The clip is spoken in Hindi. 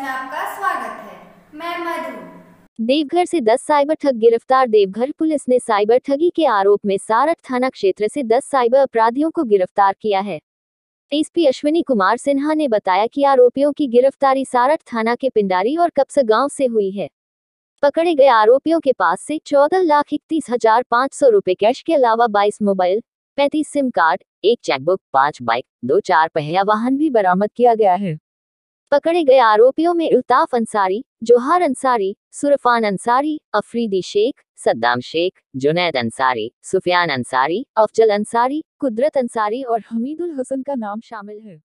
में आपका स्वागत है। मैं मधु। देवघर से 10 साइबर ठग गिरफ्तार। देवघर पुलिस ने साइबर ठगी के आरोप में सारठ थाना क्षेत्र से 10 साइबर अपराधियों को गिरफ्तार किया है। एसपी अश्विनी कुमार सिन्हा ने बताया कि आरोपियों की गिरफ्तारी सारठ थाना के पिंडारी और कपसा गांव से हुई है। पकड़े गए आरोपियों के पास से 14,31,500 रुपए कैश के अलावा 22 मोबाइल, 35 सिम कार्ड, एक चेकबुक, 5 बाइक, 2 चार पहिया वाहन भी बरामद किया गया है। पकड़े गए आरोपियों में इल्ताफ अंसारी, जोहार अंसारी, सुरफान अंसारी, अफरीदी शेख, सद्दाम शेख, जुनैद अंसारी, सुफियान अंसारी, अफजल अंसारी, कुदरत अंसारी और हमीदुल हसन का नाम शामिल है।